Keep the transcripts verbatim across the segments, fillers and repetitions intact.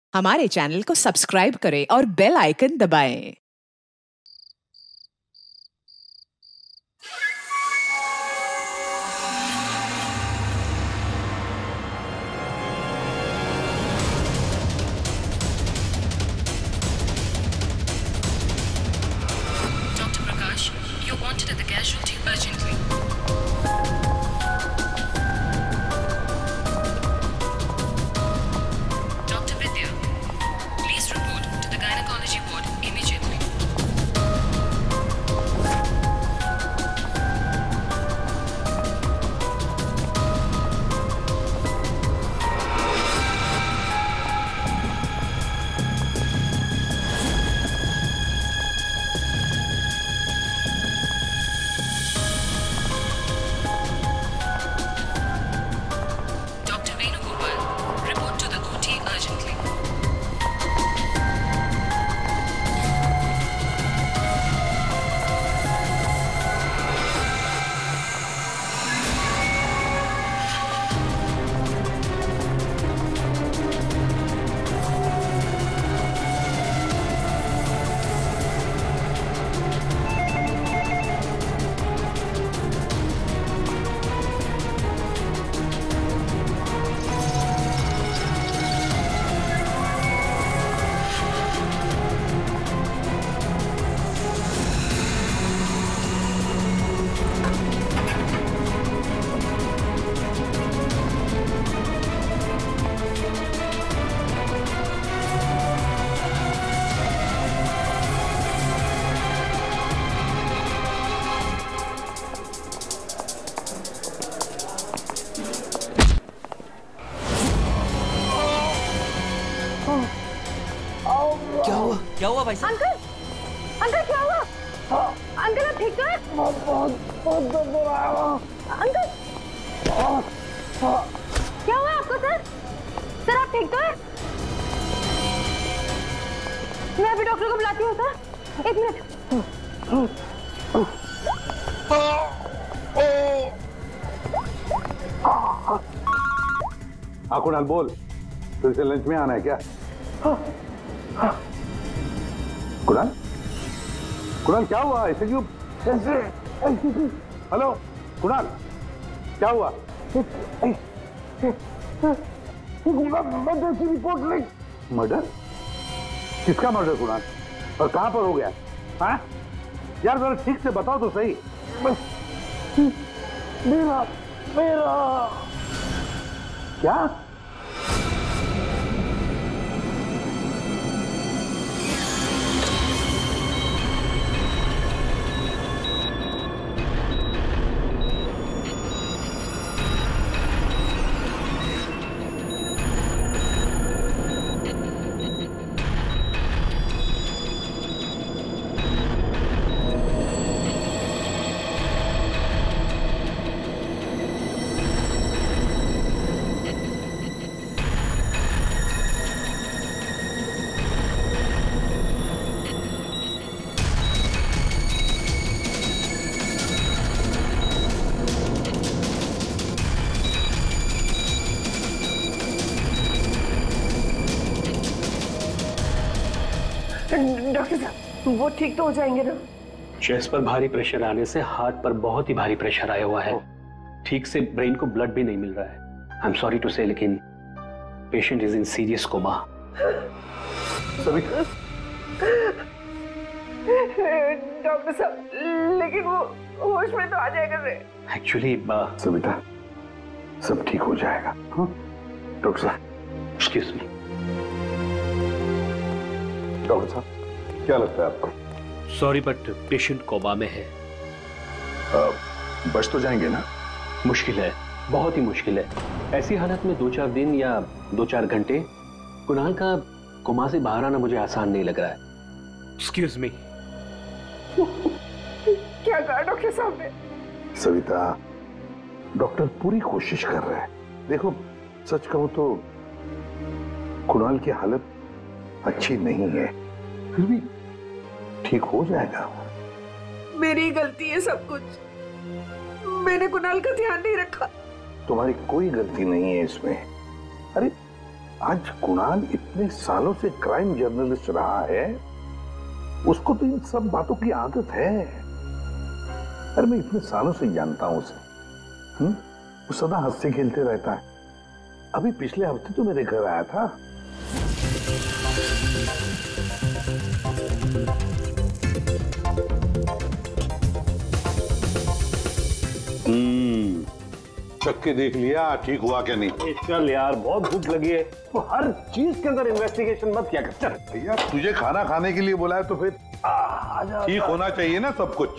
हमारे चैनल को सब्सक्राइब करें और बेल आइकन दबाएं। Doctor Prakash, you're wanted at the casualty urgently. Doctor Vidya, please report to the gynecology ward immediately. Doctor Venugopal, report to the O T urgently. क्या हुआ क्या हुआ भाई साहब? अंकल अंकल क्या हुआ? अंकल आप ठीक तो है? बहुत बहुत दर्द हो रहा है अंकल। क्या हुआ आपको सर? सर आप ठीक तो है? मैं अभी डॉक्टर को बुलाती हूँ सर, एक मिनट। हाँ कुणाल बोल, फिर से लंच में आना है क्या? कुणाल कुणाल क्या हुआ? ऐसे क्यों? हेलो कुणाल क्या हुआ? मर्डर की रिपोर्ट लिख। मर्डर? किसका मर्डर कुणाल? और कहां पर हो गया? हाँ यार जरा ठीक से बताओ तो सही। मेरा मेरा क्या? डॉक्टर साहब वो ठीक तो हो जाएंगे ना? चेस्ट पर भारी प्रेशर आने से हार्ट पर बहुत ही भारी प्रेशर आया हुआ है। ठीक से ब्रेन को ब्लड भी नहीं मिल रहा है। आई एम सॉरी टू से, लेकिन patient is in serious coma. Doctor साहब लेकिन वो होश में तो आ जाएगा रे। एक्चुअली सविता सब ठीक हो जाएगा। हाँ डॉक्टर साहब। Excuse me. डॉक्टर साहब क्या लगता है आपको? सॉरी बट पेशेंट कोमा में है। आ, बच तो जाएंगे ना? मुश्किल है, बहुत ही मुश्किल है। ऐसी हालत में दो चार दिन या दो चार घंटे कुणाल का कोमा से बाहर आना मुझे आसान नहीं लग रहा है। Excuse me. क्या कहा डॉक्टर साहब ने? सविता डॉक्टर पूरी कोशिश कर रहे हैं। देखो सच कहूं तो कुणाल की हालत अच्छी नहीं है, फिर भी ठीक हो जाएगा। मेरी गलती है सब कुछ, मैंने कुणाल का ध्यान नहीं रखा। तुम्हारी कोई गलती नहीं है इसमें। अरे आज कुणाल इतने सालों से क्राइम जर्नलिस्ट रहा है, उसको तो इन सब बातों की आदत है। अरे मैं इतने सालों से जानता हूं उसे। हम्म? वो सदा हंसते खेलते रहता है। अभी पिछले हफ्ते तो मेरे घर आया था। हम्म, चख के देख लिया ठीक हुआ क्या नहीं? चल यार, बहुत भूख लगी है, तो हर चीज के अंदर इन्वेस्टिगेशन मत किया कर। चल भैया, तुझे खाना खाने के लिए बुलाया तो फिर ठीक होना चाहिए ना सब कुछ।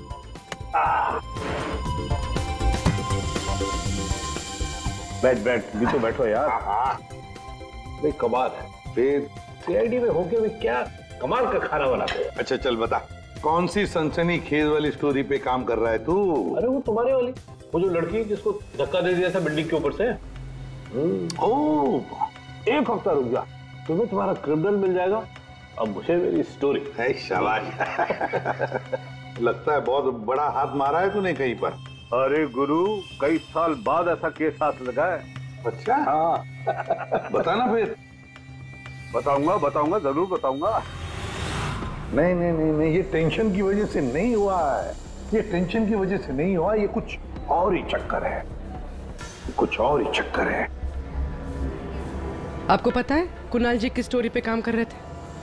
बैठ बैठ, भी तो बैठो यार। भाई कमाल है। फिर सीआईडी में होके भी क्या कमाल का खाना बनाते हैं। अच्छा चल बता, कौन सी सनसनी खेज वाली स्टोरी पे काम कर रहा है तू? अरे वो तुम्हारे वाली, वो जो लड़की जिसको धक्का दे दिया था बिल्डिंग के ऊपर से। ओह, एक हफ्ता रुक जा, तुम्हें तुम्हारा क्रिमिनल मिल जाएगा, अब मुझे मेरी स्टोरी। है शाबाश। लगता है बहुत बड़ा हाथ मारा है तूने कहीं पर। अरे गुरु, कई साल बाद ऐसा केस हाथ लगा है। अच्छा हाँ, बताना फिर। बताऊंगा बताऊंगा जरूर बताऊंगा। नहीं नहीं नहीं नहीं, ये टेंशन की वजह से नहीं हुआ है। ये टेंशन की वजह से नहीं हुआ, ये कुछ और ही चक्कर है। कुछ और ही चक्कर है। आपको पता है कुणाल जी किस स्टोरी पे काम कर रहे थे?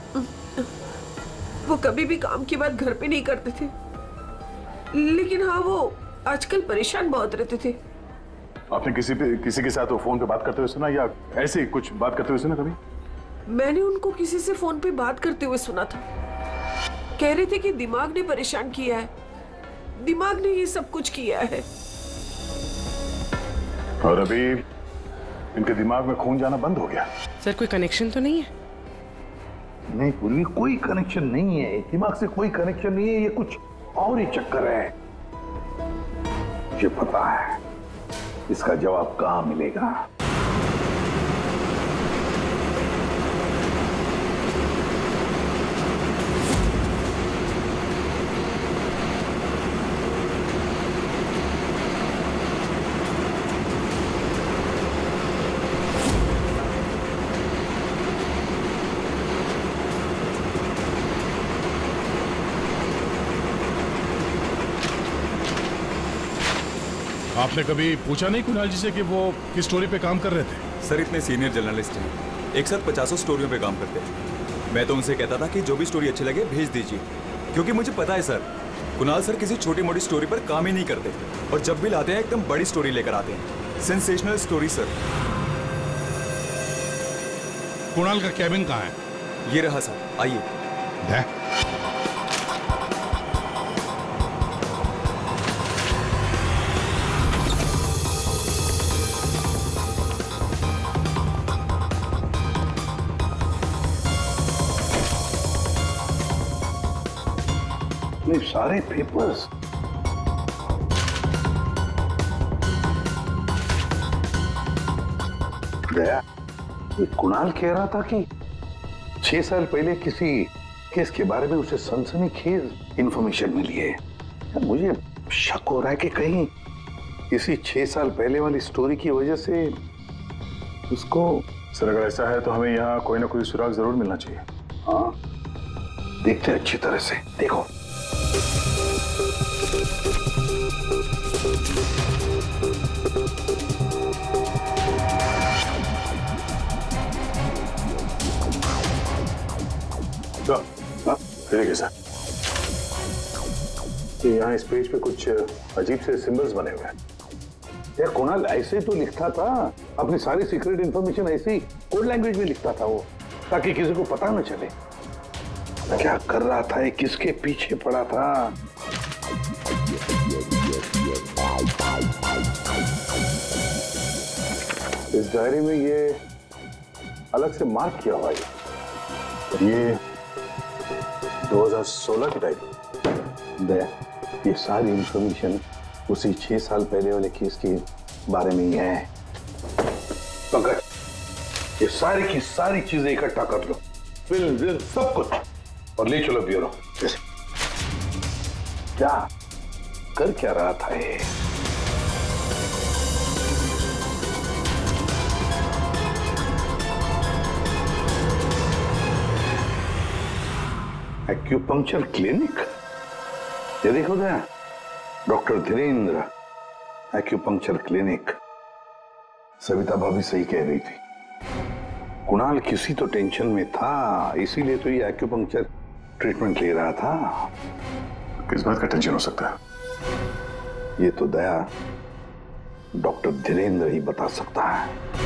वो कभी भी काम की बात घर पे नहीं करते थे, लेकिन हाँ वो आजकल परेशान बहुत रहते थे। आपने किसी पे किसी के साथ वो फोन पे बात करते हुए सुना, या ऐसे ही कुछ बात करते हुए सुना कभी? मैंने उनको किसी से फोन पे बात करते हुए सुना था। कह रहे थे कि दिमाग ने परेशान किया है, दिमाग ने ये सब कुछ किया है। और अभी इनके दिमाग में खून जाना बंद हो गया। सर कोई कनेक्शन तो नहीं है? नहीं पूर्वी, कोई कनेक्शन नहीं है। दिमाग से कोई कनेक्शन नहीं है, ये कुछ और ही चक्कर है। मुझे पता है इसका जवाब कहां मिलेगा। आपने कभी पूछा नहीं कुणाल जी से कि वो किस स्टोरी पे काम कर रहे थे? सर इतने सीनियर जर्नलिस्ट हैं, एक साथ पचासों स्टोरियों पे काम करते हैं। मैं तो उनसे कहता था कि जो भी स्टोरी अच्छी लगे भेज दीजिए, क्योंकि मुझे पता है सर कुणाल सर किसी छोटी मोटी स्टोरी पर काम ही नहीं करते, और जब भी लाते हैं एकदम बड़ी स्टोरी लेकर आते हैं, सेंसेशनल स्टोरी सर। कुणाल का कैबिन कहाँ है? ये रहा सर, आइए। सारे पेपर्स गया। ये कुणाल कह रहा था कि छह साल पहले किसी केस के बारे में उसे सनसनीखेज इंफॉर्मेशन मिली है। मुझे शक हो रहा है कि कहीं इसी छह साल पहले वाली स्टोरी की वजह से उसको। सर अगर ऐसा है तो हमें यहाँ कोई ना कोई सुराग जरूर मिलना चाहिए। हाँ, देखते अच्छी तरह से। देखो देखिए सर, यहाँ इस पेज पे कुछ अजीब से सिंबल्स बने हुए हैं। यार कुणाल ऐसे तो लिखता था, अपनी सारी सीक्रेट इंफॉर्मेशन ऐसी कोड लैंग्वेज में लिखता था वो, ताकि किसी को पता न चले क्या कर रहा था, किसके पीछे पड़ा था। इस डायरी में ये अलग से मार्क किया हुआ है। ये दो हज़ार सोलह की डायरी। दया, ये सारी इंफॉर्मेशन उसी छह साल पहले वाले केस के बारे में ही है। पंकज, ये सारी की सारी चीजें इकट्ठा कर लो, फिल्म विल्म सब कुछ, और ले चलो ब्यूरो। क्या कर क्या रहा था ये? Acupuncture clinic? ये देखो ना, doctor Dhirendra acupuncture clinic. Savita भाभी सही कह रही थी, कुणाल किसी तो टेंशन में था, इसीलिए तो ये एक्यूपंक्चर ट्रीटमेंट ले रहा था। किस बात का टेंशन हो सकता है? ये तो दया डॉक्टर धीरेन्द्र ही बता सकता है।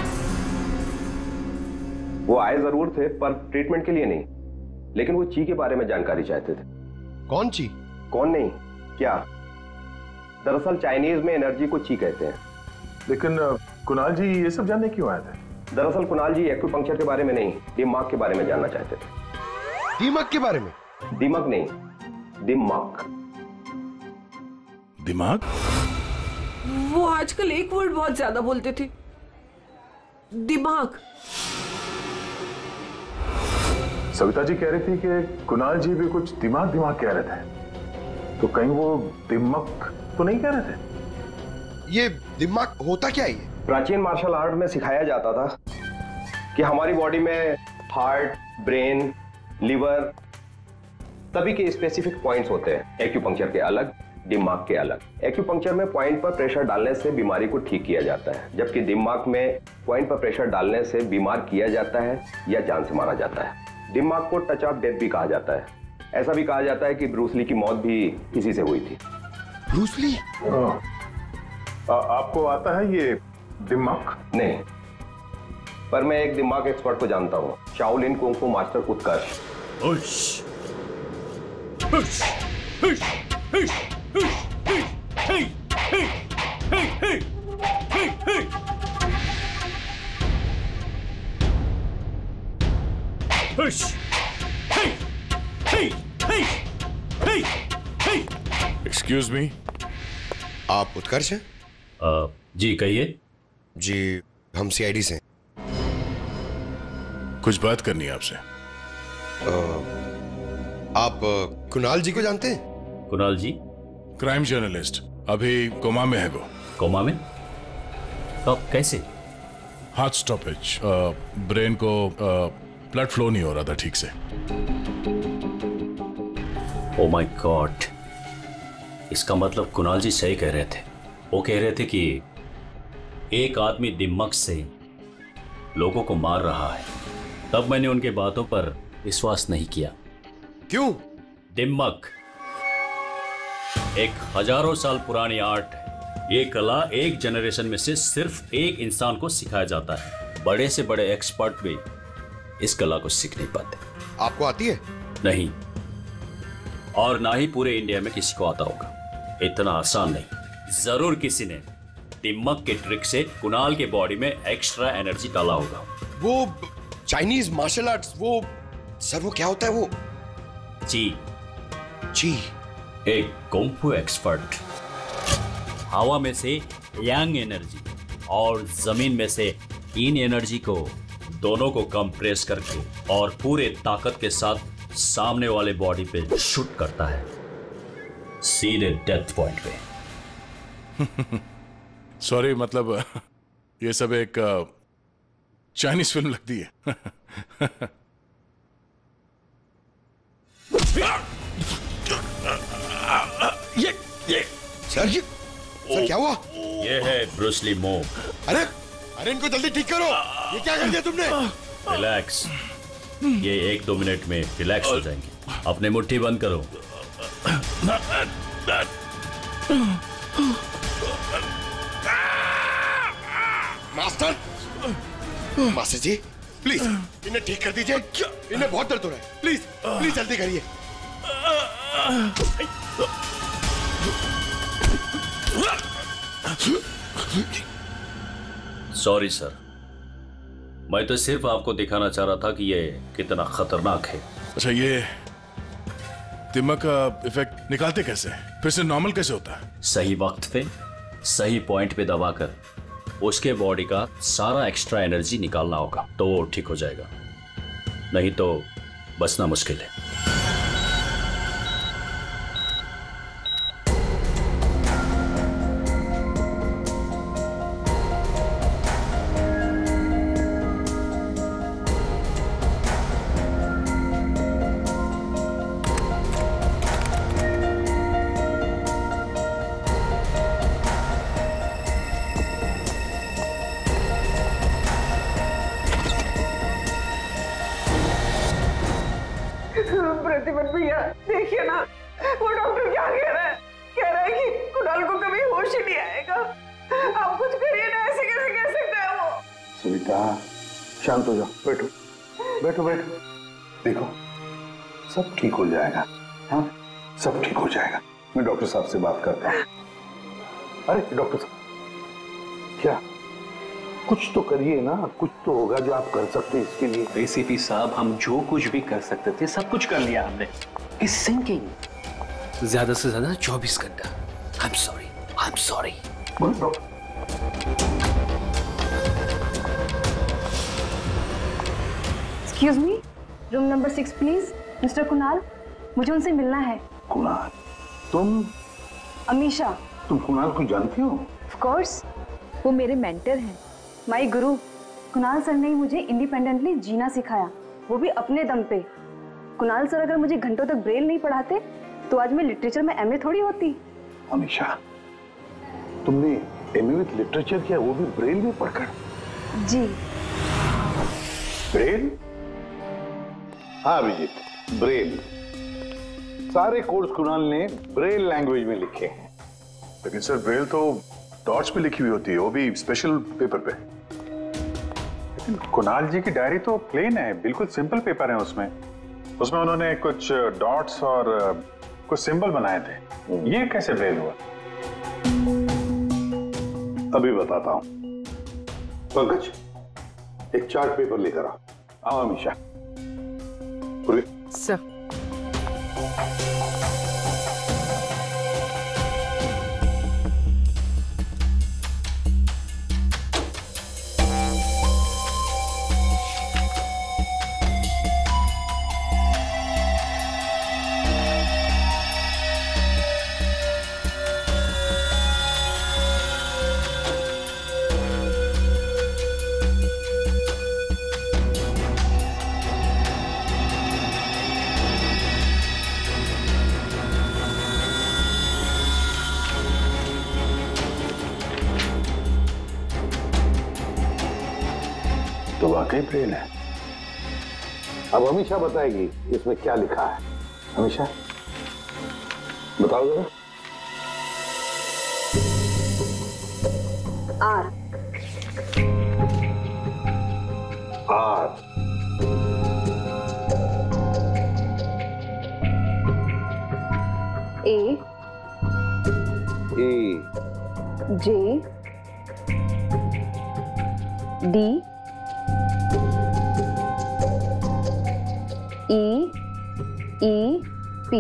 वो आए जरूर थे पर ट्रीटमेंट के लिए नहीं, लेकिन वो ची के बारे में जानकारी चाहते थे। कौन ची? कौन नहीं, क्या? दरअसल चाइनीज में एनर्जी को ची कहते हैं। लेकिन कुणाल जी ये सब जानने क्यों आए थे? दरअसल कुणाल जी एक्यूपंक्चर के बारे में नहीं, दिमाग के बारे में जानना चाहते थे। दिमाग के बारे में? दिमाग नहीं, दिमाग। दिमाग? वो आजकल एक वर्ड बहुत ज्यादा बोलते थे, दिमाग। सविता जी कह रही थी कि कुणाल जी भी कुछ दिमाग दिमाग कह रहे थे, तो कहीं वो दिमाग तो नहीं कह रहे थे? ये दिमाग होता क्या है? प्राचीन मार्शल आर्ट में सिखाया जाता था कि हमारी बॉडी में हार्ट, ब्रेन, लिवर सभी के स्पेसिफिक पॉइंट्स होते हैं। एक्यूपंक्चर के अलग, दिमाग के अलग। एक्यूपंक्चर में पॉइंट पर प्रेशर डालने से बीमारी को ठीक किया जाता है, जबकि दिमाग में पॉइंट पर प्रेशर डालने से बीमार किया जाता है या जान से मारा जाता है। दिमाग को टच ऑफ डेथ भी कहा जाता है। ऐसा भी कहा जाता है कि ब्रूस ली की मौत भी इसी से हुई थी। Bruce Lee? आपको आता है ये दिमाग? नहीं, पर मैं एक दिमाग एक्सपर्ट को जानता हूँ, Shaolin kung fu master Utkarsh. Excuse me, आप उत्कर्ष हैं? आ, जी कहिए। जी हम सीआईडी से। कुछ बात करनी है आपसे। आप कुणाल जी को जानते हैं? कुणाल जी? क्राइम जर्नलिस्ट, अभी कोमा में है वो। कोमा में? कब, कैसे? हार्ट स्टॉपेज, ब्रेन को ब्लड फ्लो नहीं हो रहा था ठीक से। ओ माय गॉड, इसका मतलब कुणाल जी सही कह रहे थे। वो कह रहे थे कि एक आदमी दिमाग से लोगों को मार रहा है। तब मैंने उनके बातों पर विश्वास नहीं किया। क्यों? दिमाग एक हजारों साल पुरानी आर्ट है। ये कला एक जनरेशन में से सिर्फ एक इंसान को सिखाया जाता है। बड़े से बड़े एक्सपर्ट भी इस कला को सीख नहीं पाते। आपको आती है? नहीं, और ना ही पूरे इंडिया में किसी को आता होगा। इतना आसान नहीं। जरूर किसी ने दिमाग के ट्रिक से कुणाल के बॉडी में एक्स्ट्रा एनर्जी डाला होगा। वो चाइनीज मार्शल आर्ट्स, वो सर वो क्या होता है वो? ची। ची? एक कुंफू एक्सपर्ट हवा में से यांग एनर्जी और जमीन में से इन एनर्जी को दोनों को कंप्रेस करके और पूरे ताकत के साथ सामने वाले बॉडी पे शूट करता है, सीधे डेथ पॉइंट पे। सॉरी, मतलब ये सब एक चाइनीज फिल्म लगती है। ये ये सर, ये सर क्या हुआ? ये है ब्रूस ली मूव। अरे अरे इनको जल्दी ठीक करो। ये क्या कर दिया तुमने? रिलैक्स, ये एक दो मिनट में रिलैक्स हो जाएंगे। अपने मुट्ठी बंद करो। मास्टर, मास्टर जी प्लीज इन्हें ठीक कर दीजिए। इन्हें बहुत दर्द हो रहा है। प्लीज प्लीज जल्दी करिए। सॉरी सर, मैं तो सिर्फ आपको दिखाना चाह रहा था कि ये कितना खतरनाक है। अच्छा, ये दिमाग का इफेक्ट निकालते कैसे? फिर से नॉर्मल कैसे होता है? सही वक्त पे सही पॉइंट पे दबाकर उसके बॉडी का सारा एक्स्ट्रा एनर्जी निकालना होगा, तो वो ठीक हो जाएगा। नहीं तो बचना मुश्किल है। प्रतिपत भैया देखिए ना, वो डॉक्टर क्या कह रहा है? कह रहा है कि कुणाल को कभी होश ही नहीं आएगा। आप कुछ करिए ना, ऐसे कैसे कह सकता है वो? सुनीता शांत हो जाओ, बैठो बैठो बैठो। देखो सब ठीक हो जाएगा, हाँ सब ठीक हो जाएगा। मैं डॉक्टर साहब से बात करता हूँ। अरे डॉक्टर साहब क्या कुछ तो करिए ना, कुछ तो होगा जो आप कर सकते हैं इसके लिए। एसीपी साहब हम जो कुछ भी कर सकते थे सब कुछ कर लिया हमने। इस सिंकिंग ज्यादा से ज्यादा चौबीस घंटा। I am sorry, I am sorry. Excuse me, room number six please. Mister Kunal, मुझे उनसे मिलना है। कुणाल? तुम? अमीशा। तुम कुणाल को जानती हो? ऑफ कोर्स, वो मेरे मेंटर हैं, माय गुरु। कुणाल सर ने मुझे इंडिपेंडेंटली जीना सिखाया, वो भी अपने दम पे। कुणाल सर अगर मुझे घंटों तक ब्रेल नहीं पढ़ाते तो आज मैं लिटरेचर में एमए थोड़ी होती। अमीशा, तुमने एमए विद लिटरेचर किया, वो भी ब्रेल में पढ़कर? जी। ब्रेल? हाँ अभिजीत, ब्रेल। सारे कोर्स कुणाल ने ब्रेल लैंग्वेज में लिखे हैं। लेकिन सर ब्रेल तो डॉट्स पे लिखी हुई होती है, वो भी स्पेशल पेपर पे। लेकिन कुणाल जी की डायरी तो प्लेन है, बिल्कुल सिंपल पेपर है। उसमें उसमें उन्होंने कुछ डॉट्स और कुछ सिंबल बनाए थे। ये कैसे ब्रेल हुआ? अभी बताता हूं। पंकज, एक चार्ट पेपर लेकर आओ। आओ अमीशा। सर। तो वाकई ब्रेल है। अब अमीशा बताएगी इसमें क्या लिखा है। अमीशा बताओ जरा। R. R. A. A. J. D. E. E. P.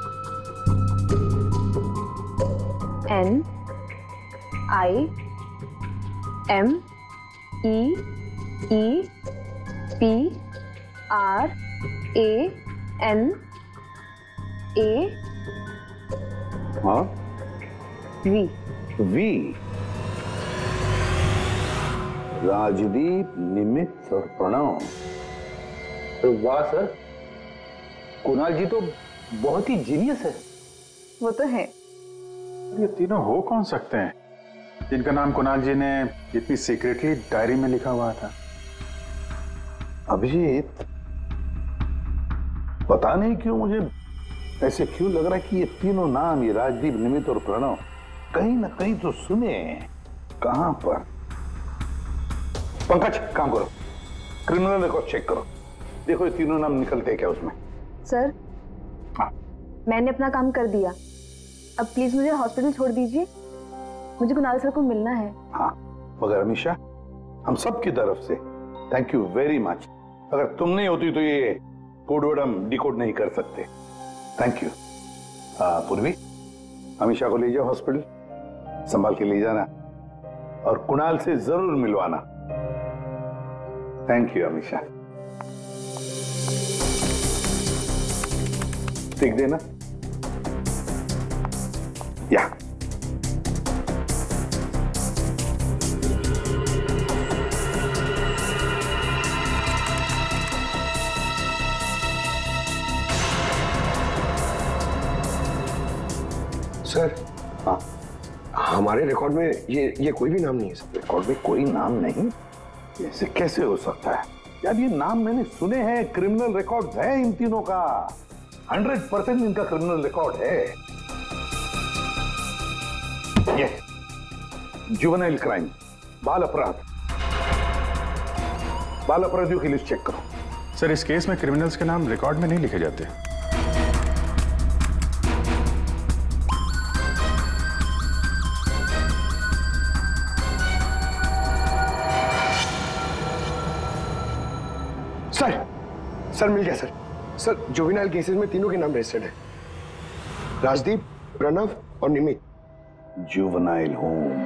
N. I. M. E. E. P. R. A. N. A. हाँ? वी। वी। राजदीप, निमित्त और प्रणव। तो वाह सर, कुणाल जी तो बहुत ही जीनियस है। वो तो है। ये तीनों हो कौन सकते हैं जिनका नाम कुणाल जी ने इतनी सीक्रेटली डायरी में लिखा हुआ था? अभिजीत, पता नहीं क्यों मुझे ऐसे क्यों लग रहा है कि ये तीनों नाम, ये राजदीप, निमित्त और प्रणव, कहीं ना कहीं तो सुने हैं। कहां पर? पंकज काम करो, क्रिमिनल रिकॉर्ड चेक करो, देखो ये तीनों नाम निकलते हैं क्या उसमें। सर, हाँ। मैंने अपना काम कर दिया, अब प्लीज मुझे हॉस्पिटल छोड़ दीजिए, मुझे कुणाल सर को मिलना है। हाँ, मगर अमीशा, हम सब की तरफ से थैंक यू वेरी मच। अगर तुम नहीं होती तो ये कोड वर्ड हम डिकोड नहीं कर सकते। Thank you. पूर्वी, अमीशा को ले जाओ हॉस्पिटल, संभाल के ले जाना और कुणाल से जरूर मिलवाना। Thank you Amisha. ठीक देना। या सर, हाँ, हमारे रिकॉर्ड में ये ये कोई भी नाम नहीं है सर। रिकॉर्ड में कोई नाम नहीं? ऐसे कैसे हो सकता है यार? ये नाम मैंने सुने हैं, क्रिमिनल रिकॉर्ड्स हैं इन तीनों का। हंड्रेड परसेंट इनका क्रिमिनल रिकॉर्ड है। ये जुवेनाइल क्राइम, बाल अपराध, बाल अपराधियों की लिस्ट चेक करो। सर इस केस में क्रिमिनल्स के नाम रिकॉर्ड में नहीं लिखे जाते। सर सर मिल गया सर। सर जुवेनाइल केसेस में तीनों के नाम रजिस्टर्ड है, राजदीप, प्रणव और निमित। Juvenile home.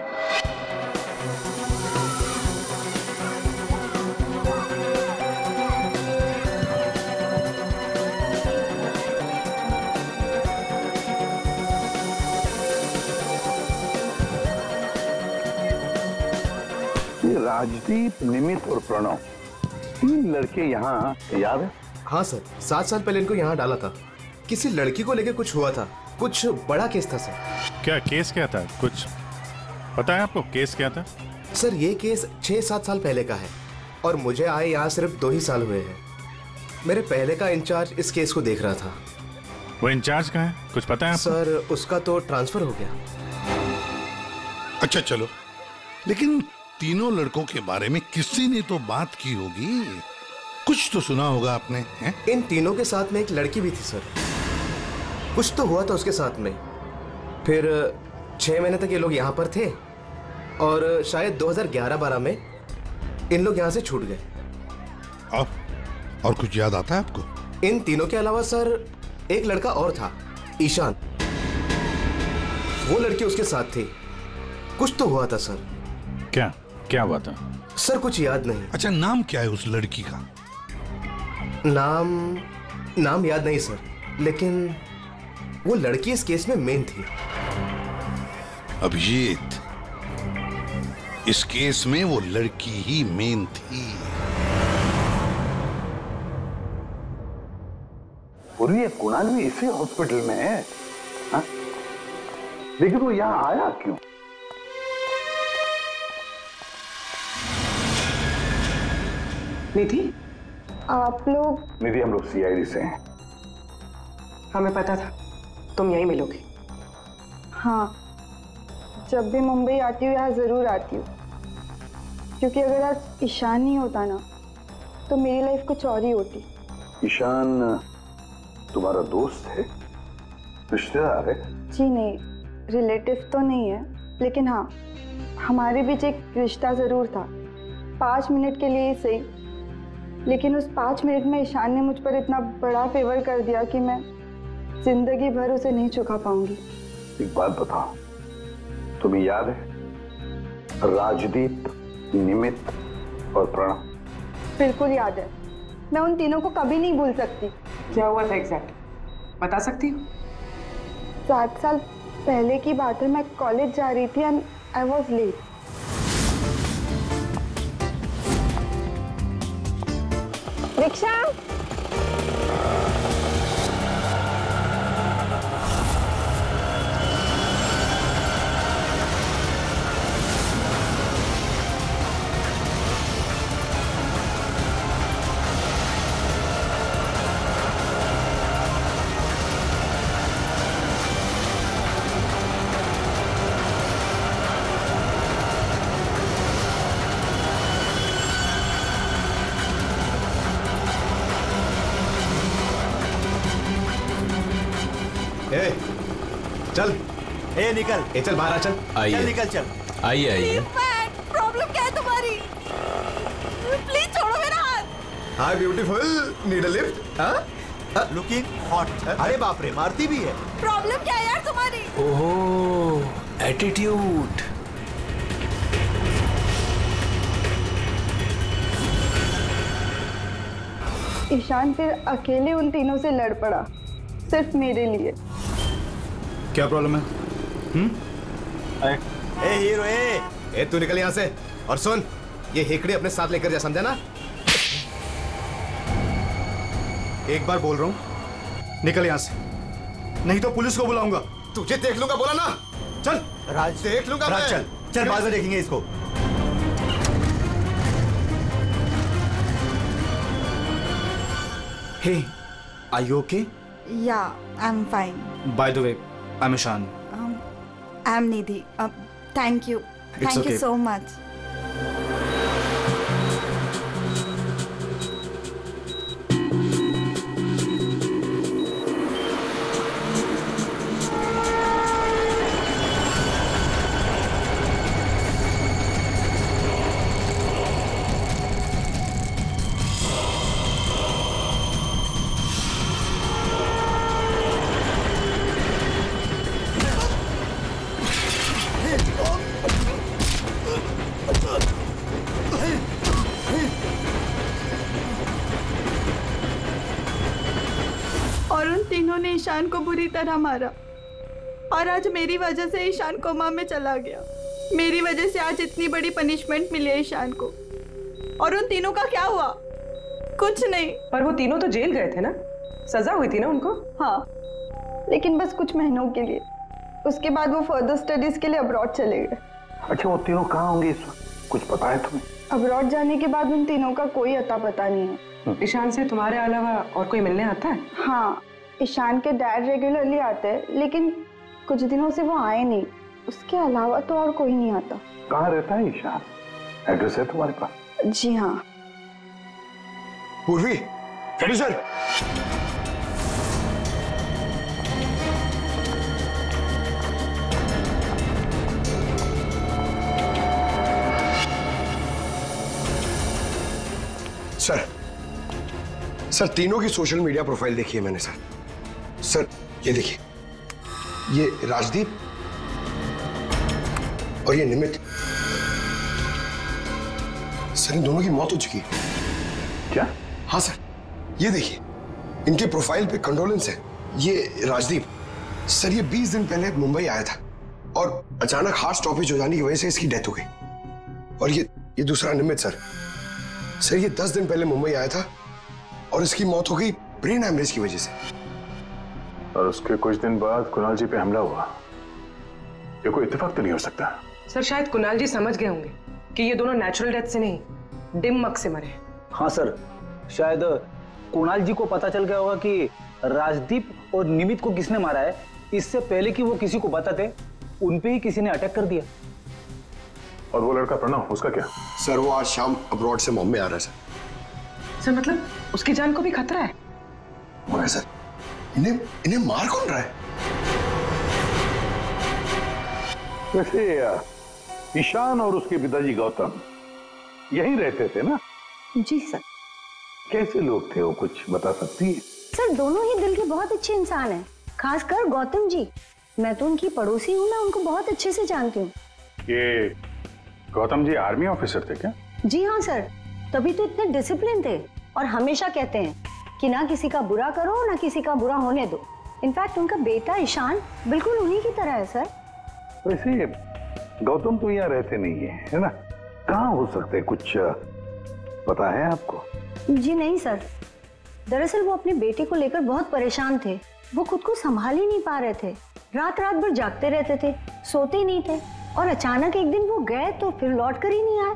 राजदीप, निमित और प्रणव, तीन लड़के यहाँ याद है? हाँ सर, सात साल पहले इनको यहाँ डाला था। किसी लड़की को लेके कुछ हुआ था, कुछ बड़ा केस था सर। क्या केस क्या था? कुछ पता है आपको केस क्या था? सर ये केस छह सात साल पहले का है और मुझे आए यहाँ सिर्फ दो ही साल हुए हैं। मेरे पहले का इंचार्ज इस केस को देख रहा था। वो इंचार्ज कहाँ है? कुछ पता है आपको? सर उसका तो ट्रांसफर हो गया। अच्छा चलो, लेकिन तीनों लड़कों के बारे में किसी ने तो बात की होगी, कुछ तो सुना होगा आपने, हैं? इन तीनों के साथ में एक लड़की भी थी सर, कुछ तो हुआ था उसके साथ में। फिर छह महीने तक ये लोग यहाँ पर थे और शायद दो हज़ार ग्यारह बारह में इन लोग यहाँ से छूट गए। और, और कुछ याद आता है आपको? इन तीनों के अलावा सर एक लड़का और था, ईशान। वो लड़की उसके साथ थी। कुछ तो हुआ था सर। क्या क्या हुआ था? सर कुछ याद नहीं। अच्छा नाम क्या है उस लड़की का? नाम नाम याद नहीं सर, लेकिन वो लड़की इस केस में मेन थी। अभिजीत, इस केस में वो लड़की ही मेन थी। और ये कुणाल भी इसी हॉस्पिटल में है, हा? लेकिन वो यहां आया क्यों? निधि, आप लोग? निधि हम लोग सीआईडी से हैं। हमें पता था तुम यहीं मिलोगे। हाँ, जब भी मुंबई आती हूँ यहाँ जरूर आती हूँ, क्योंकि अगर आज ईशान नहीं होता ना तो मेरी लाइफ कुछ और ही होती। ईशान तुम्हारा दोस्त है, रिश्तेदार है? जी नहीं, रिलेटिव तो नहीं है, लेकिन हाँ हमारे बीच एक रिश्ता जरूर था, पाँच मिनट के लिए ही सही। लेकिन उस पाँच मिनट में ईशान ने मुझ पर इतना बड़ा फेवर कर दिया कि मैं जिंदगी भर उसे नहीं चुका पाऊंगी। एक बात बताओ, तुम्हें याद है राजदीप, निमित और प्रणव? बिल्कुल याद है, मैं उन तीनों को कभी नहीं भूल सकती। क्या हुआ था एग्जैक्ट बता सकती हो? सात साल पहले की बात है, मैं कॉलेज जा रही थी and I was late. Rickshaw, ए, चल ए निकल ए चल बाहर आ, चल चल निकल चल। आइए आइए। प्रॉब्लम क्या है तुम्हारी? प्लीज छोड़ो मेरा हाथ। Hi beautiful, need a lift? हाँ लुकिंग हॉट। अरे बाप रे, मारती भी है। प्रॉब्लम क्या है यार तुम्हारी? ओहो, एटीट्यूड। ईशान फिर अकेले उन तीनों से लड़ पड़ा, सिर्फ मेरे लिए। क्या प्रॉब्लम है? हम्म? ए हीरो, ए ए तू निकल यहाँ से। और सुन, ये हेकड़ी अपने साथ लेकर जा, समझा ना? एक बार बोल रहा हूँ, निकल यहाँ से, नहीं तो पुलिस को बुलाऊंगा। तुझे देख लूंगा, बोला ना? चल राज, देख लूंगा राज, मैं। चल चल, बाद में देखेंगे इसको। Hey, are you okay? Yeah, I'm fine. By the way, I'm Ishan. Um, I'm Nidhi. Uh, thank you. It's Thank okay. you so much. और उन तीनों ने ईशान को बुरी तरह मारा और आज मेरी वजह से ईशान कोमा में चला गया। मेरी वजह से आज इतनी बड़ी पनिशमेंट मिली है ईशान को। और उन तीनों का क्या हुआ? कुछ नहीं। पर वो तीनों तो जेल गए थे ना, सजा हुई थी ना उनको? हाँ, लेकिन बस कुछ महीनों के लिए। उसके बाद वो फर्दर स्टडीज के लिए अब्रॉड चले गए। अच्छा, वो तीनों कहाँ होंगे इस वक्त? कुछ पता है तुम्हें? अब्रॉड जाने के बाद उन तीनों का कोई अता पता नहीं है। ईशान से तुम्हारे अलावा और कोई मिलने आता है? हाँ, ईशान के डैड रेगुलरली आते हैं, लेकिन कुछ दिनों से वो आए नहीं। उसके अलावा तो और कोई नहीं आता। कहाँ रहता है ईशान? एड्रेस है तुम्हारे पास? जी हाँ। पूर्वी, सर। सर सर तीनों की सोशल मीडिया प्रोफाइल देखी है मैंने सर। सर ये देखिए, ये राजदीप और ये निमित। सर इन दोनों की मौत हो चुकी है। क्या? हाँ सर, ये देखिए, इनके प्रोफाइल पे कंडोलेंस है। ये राजदीप सर, ये बीस दिन पहले मुंबई आया था और अचानक हार्ट स्टॉपेज हो जाने की वजह से इसकी डेथ हो गई। और ये ये दूसरा निमित सर सर ये दस दिन पहले मुंबई आया था और इसकी मौत हो गई ब्रेन हैमरेज की वजह से। और उसके कुछ दिन बाद कुणाल जी पे हमला हुआ। ये कोई इत्तेफाक तो नहीं हो सकता। सर शायद कुणाल जी समझ गए होंगे कि ये दोनों नेचुरल डेथ से नहीं, डिमक से मरे। हाँ सर, शायद कुणाल जी को पता चल गया होगा कि राजदीप और निमित को किसने मारा है। इससे पहले कि वो किसी को बताते, उन पे ही किसी ने अटैक कर दिया। और वो लड़का प्रणव, उसका क्या? सर वो आज शाम अब्रॉड से बॉम्बे आ रहा है सर। सर मतलब उसकी जान को भी खतरा है? मगर सर इन्हें इन्हें मार कौन रहा है? वैसे ईशान और उसके पिताजी गौतम यहीं रहते थे ना? जी सर। कैसे लोग थे वो, कुछ बता सकती है? सर दोनों ही दिल के बहुत अच्छे इंसान हैं, खासकर गौतम जी। मैं तो उनकी पड़ोसी हूँ, मैं उनको बहुत अच्छे से जानती हूँ। ये गौतम जी आर्मी ऑफिसर थे क्या? जी हाँ सर, तभी तो इतने डिसिप्लिन थे और हमेशा कहते हैं कि ना किसी का बुरा करो ना किसी का बुरा होने दो। इनफैक्ट उनका बेटा ईशान बिल्कुल उन्हीं की तरह है सर। वैसे गौतम तो यहाँ रहते नहीं है, है ना? कहाँ हो सकते, कुछ पता है आपको? जी नहीं सर, दरअसल वो अपने बेटे को लेकर बहुत परेशान थे। वो खुद को संभाल ही नहीं पा रहे थे, रात रात भर जागते रहते थे, सोते ही नहीं थे। और अचानक एक दिन वो गए तो फिर लौट कर ही नहीं आए।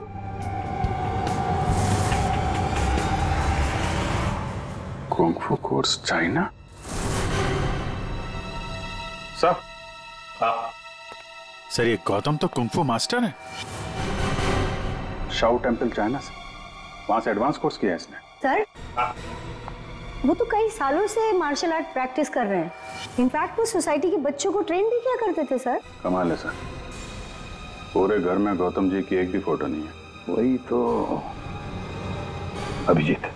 Kung fu course China? Sir हाँ सर, ये गौतम तो कुंग फू मास्टर है। शाओ टेम्पल चाइना से, वहां से एडवांस कोर्स किया है इसने। सर वो तो कई सालों से मार्शल आर्ट प्रैक्टिस कर रहे हैं। इनफैक्ट वो सोसाइटी के बच्चों को ट्रेन भी किया करते थे सर। कमाल है सर, पूरे घर में गौतम जी की एक भी फोटो नहीं है। वही तो। अभिजीत,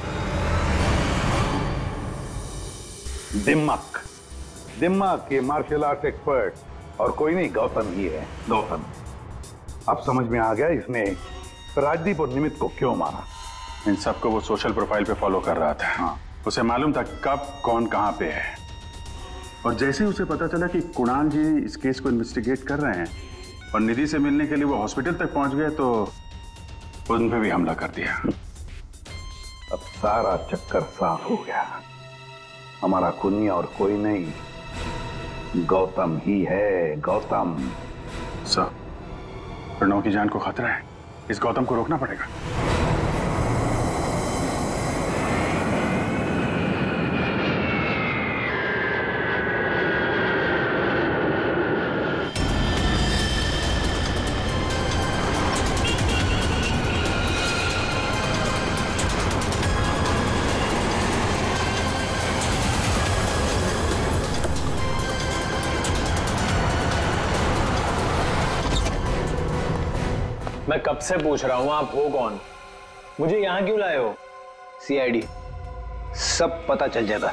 दिमाग दिमाग के मार्शल आर्ट एक्सपर्ट और कोई नहीं, गौतम ही है। गौतम, अब समझ में आ गया इसने राजदीप और निमित को क्यों मारा। इन सबको वो सोशल प्रोफाइल पे फॉलो कर रहा था। हाँ। उसे मालूम था कब कौन कहां पे है। और जैसे ही उसे पता चला कि कुणाल जी इस केस को इन्वेस्टिगेट कर रहे हैं और निधि से मिलने के लिए वो हॉस्पिटल तक पहुंच गए, तो उन पे भी हमला कर दिया। अब सारा चक्कर साफ हो गया। हमारा खूनी और कोई नहीं, गौतम ही है। गौतम। सर, प्रणव की जान को खतरा है, इस गौतम को रोकना पड़ेगा। मैं कब से पूछ रहा हूं आप हो कौन, मुझे यहां क्यों लाए हो? सीआईडी, सब पता चल जाता।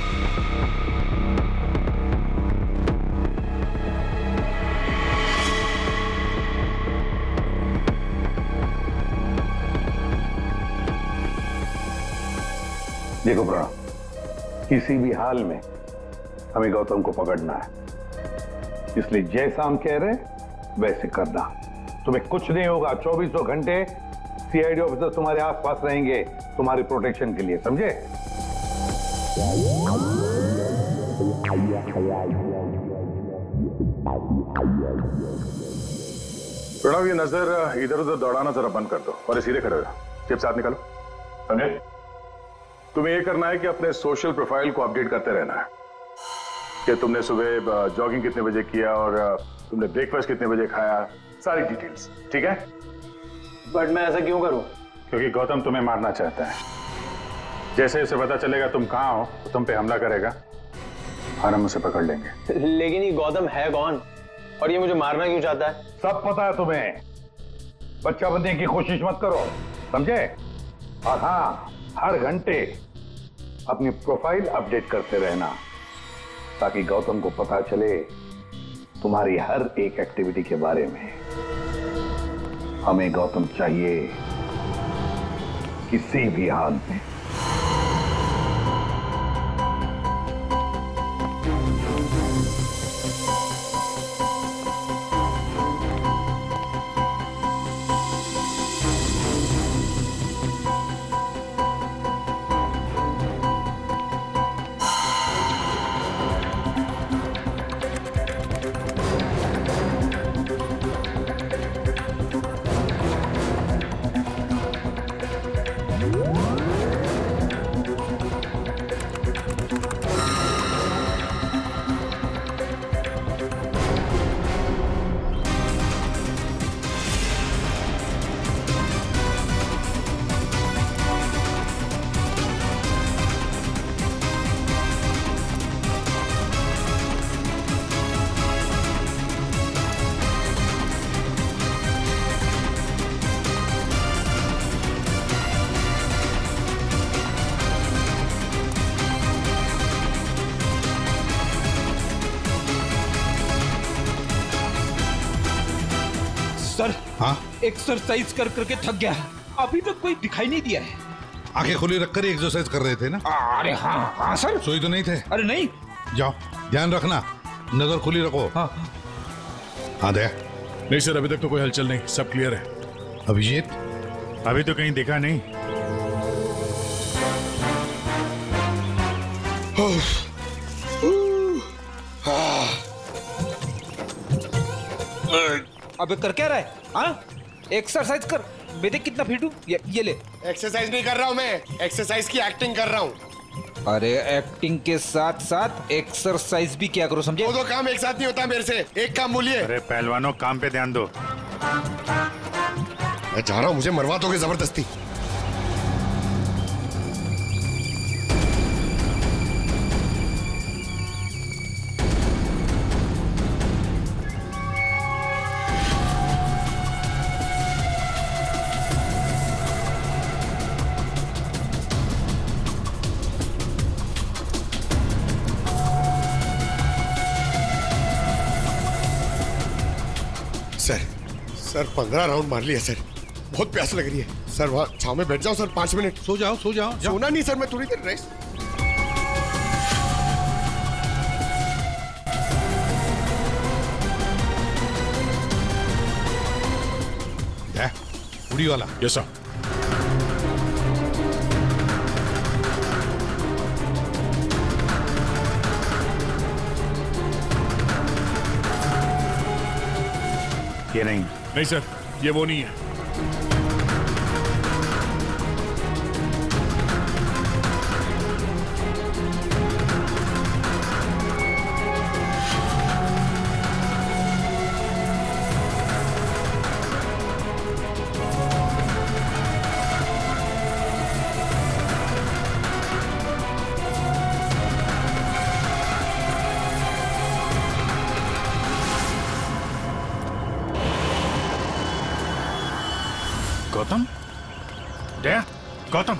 देखो प्रणव, किसी भी हाल में हमें गौतम को पकड़ना है, इसलिए जैसा हम कह रहे हैं वैसे करना। तुम्हें कुछ नहीं होगा, चौबीसों घंटे सीआईडी ऑफिसर तुम्हारे आसपास रहेंगे तुम्हारी प्रोटेक्शन के लिए, समझे? प्रणव, ये नजर इधर उधर दौड़ाना जरा बंद कर दो और ये सीधे खड़े हो जाओ। चिप साथ निकालो, समझे? तुम्हें ये करना है कि अपने सोशल प्रोफाइल को अपडेट करते रहना है कि तुमने सुबह जॉगिंग कितने बजे किया और तुमने ब्रेकफास्ट कितने बजे खाया, सारी डिटेल्स, ठीक है? बट मैं ऐसा क्यों करूं? क्योंकि गौतम तुम्हें मारना चाहता है। जैसे उसे पता चलेगा तुम कहां हो तो तुम पे हमला करेगा और हम उसे पकड़ लेंगे। लेकिन ये गौतम है कौन और ये मुझे मारना क्यों चाहता है? सब पता है तुम्हें, बच्चा बनने की कोशिश मत करो, समझे? और हाँ, हर घंटे अपनी प्रोफाइल अपडेट करते रहना ताकि गौतम को पता चले तुम्हारी हर एक एक्टिविटी के बारे में। हमें गौतम चाहिए किसी भी हाल में। सर, हाँ? एक्सरसाइज कर करके थक गया, अभी तक कोई दिखाई नहीं दिया है। आंखें खुली रखकर ही एक्सरसाइज कर रहे थे ना? अरे हाँ हाँ सर। सोई तो नहीं थे? अरे नहीं। जाओ, ध्यान रखना, नजर खुली रखो। हाँ हाँ दया। नहीं सर, अभी तक तो कोई हलचल नहीं, सब क्लियर है। अभिजीत? अभी तो कहीं दिखा नहीं। अबे कर क्या रहा है? हाँ, एक्सरसाइज कर। मैं देख कितना फिट हूँ। ये, ये ले। एक्सरसाइज नहीं कर रहा हूँ मैं, एक्सरसाइज की एक्टिंग कर रहा हूँ। अरे एक्टिंग के साथ साथ एक्सरसाइज भी क्या करो, समझे? वो दो काम एक साथ नहीं होता मेरे से, एक काम बोलिए। अरे पहलवानों, काम पे ध्यान दो। मैं जा रहा हूँ, मुझे मरवा दोगे जबरदस्ती। सर सर पंद्रह राउंड मार लिया सर, बहुत प्यास लग रही है सर। वहाँ छाव में बैठ जाओ सर, पांच मिनट। सो जाओ सो जाओ, जाओ। सोना नहीं सर, मैं थोड़ी देर रेस्ट। उड़ी वाला। Yes sir. ये नहीं। नहीं सर, ये वो नहीं है। गौतम? जया, गौतम।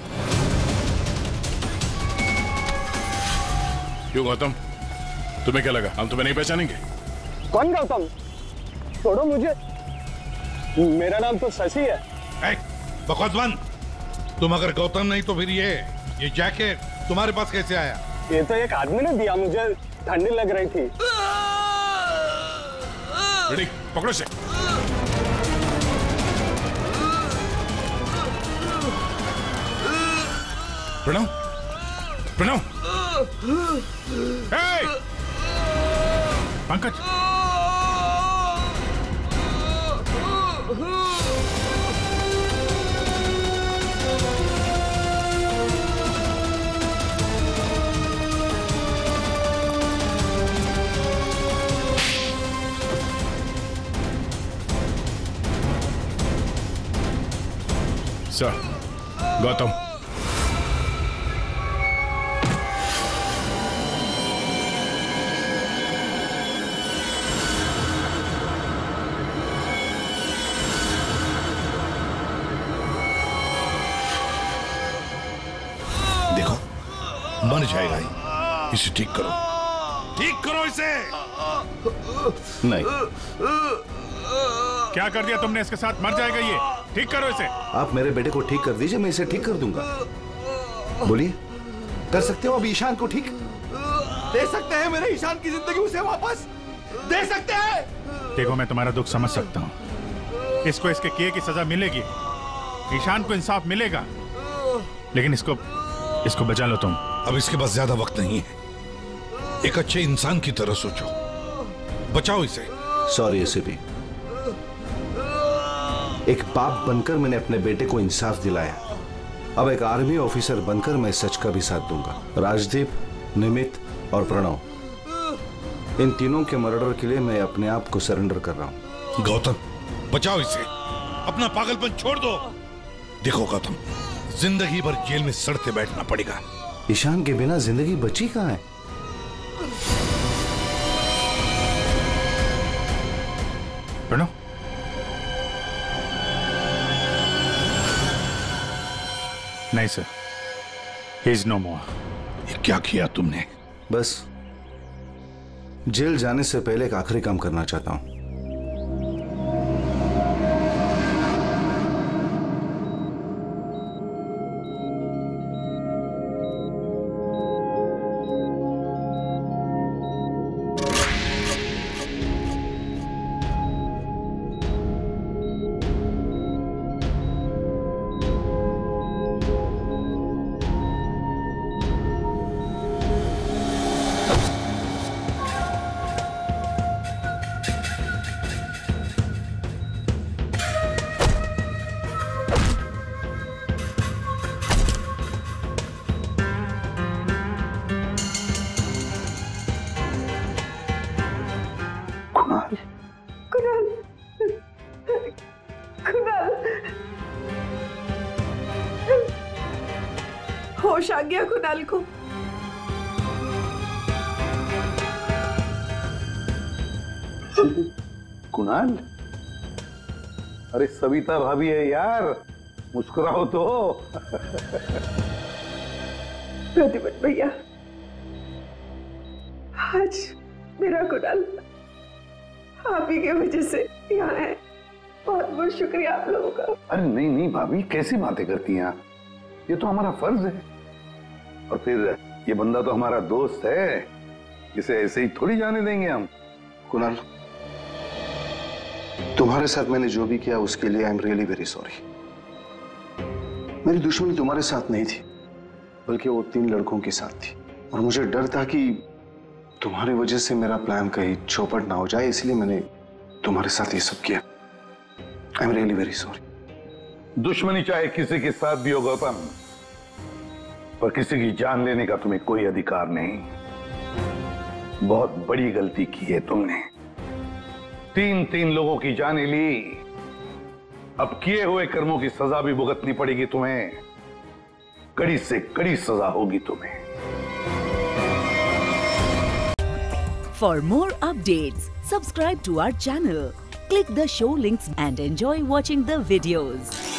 क्यों गौतम, तुम्हें क्या लगा हम तुम्हें नहीं पहचानेंगे? कौन गौतम? छोड़ो मुझे, मेरा नाम तो शशि है। ए, बकवास बंद। तुम अगर गौतम नहीं तो फिर ये ये जैकेट तुम्हारे पास कैसे आया? ये तो एक आदमी ने दिया मुझे, ठंडी लग रही थी। रेडी, पकड़ो से। प्रणव, प्रणव, हे, पंकज। सर, गौतम। देखो, मर जाएगा ही। इसे ठीक करो, ठीक करो इसे। नहीं। क्या कर दिया तुमने इसके साथ? मर जाएगा ये, ठीक करो इसे। आप मेरे बेटे को ठीक कर दीजिए, मैं इसे ठीक कर दूंगा। बोलिए, कर सकते हो अब ईशान को ठीक? दे सकते हैं मेरे ईशान की जिंदगी उसे वापस? दे सकते हैं? देखो, मैं तुम्हारा दुख समझ सकता हूँ। इसको इसके किए की सजा मिलेगी, ईशान को इंसाफ मिलेगा, लेकिन इसको इसको बचा लो तुम। अब इसके पास ज्यादा वक्त नहीं है। एक अच्छे इंसान की तरह सोचो, बचाओ इसे। सॉरी एसीपी, एक बाप बनकर मैंने अपने बेटे को इंसाफ दिलाया। अब एक आर्मी ऑफिसर बनकर मैं सच का भी साथ दूंगा। राजदीप, निमित और प्रणव, इन तीनों के मर्डर के लिए मैं अपने आप को सरेंडर कर रहा हूं। गौतम, बचाओ इसे, अपना पागलपन छोड़ दो। देखो गौतम, जिंदगी भर जेल में सड़ते बैठना पड़ेगा। ईशान के बिना जिंदगी बची कहां है? प्रणव, नहीं sir, he is no more. ये क्या किया तुमने? बस जेल जाने से पहले एक आखिरी काम करना चाहता हूं। होश आ गया कुणाल को। कुणाल, अरे सविता भाभी है यार, मुस्कुराओ तो। प्रतिपत भैया, आज मेरा कुणाल आप ही की वजह से यहाँ है। बहुत बहुत शुक्रिया आप लोगों का। अरे नहीं नहीं भाभी, कैसी बातें करती हैं आप? ये तो हमारा फर्ज है। और फिर ये बंदा तो हमारा दोस्त है, इसे ऐसे ही थोड़ी जाने देंगे हम। कुणाल, तुम्हारे साथ मैंने जो भी किया उसके लिए I am really very sorry. मेरी दुश्मनी तुम्हारे साथ नहीं थी, बल्कि वो तीन लड़कों के साथ थी। और मुझे डर था कि तुम्हारी वजह से मेरा प्लान कहीं चौपट ना हो जाए, इसलिए मैंने तुम्हारे साथ ये सब किया। I am really very sorry. दुश्मनी चाहे किसी के साथ भी हो गौतम, पर किसी की जान लेने का तुम्हें कोई अधिकार नहीं। बहुत बड़ी गलती की है तुमने। तीन तीन लोगों की जानें ली, अब किए हुए कर्मों की सजा भी भुगतनी पड़ेगी तुम्हें। कड़ी से कड़ी सजा होगी तुम्हें। For more updates, subscribe to our channel, click the show links and enjoy watching the videos.